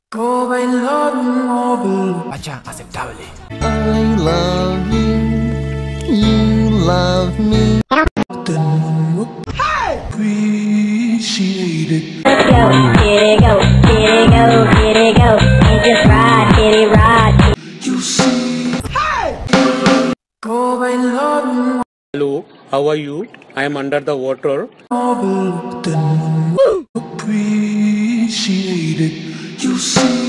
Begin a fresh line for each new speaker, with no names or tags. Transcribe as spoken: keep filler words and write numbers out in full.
Pacha, aceptable.
I love you, you love me.
Appreciate it. Let's go, kitty go, kitty go, kitty go, and just ride, kitty ride. You see, hey!
Hello, how are you? I am under the water.
Appreciate it. You see.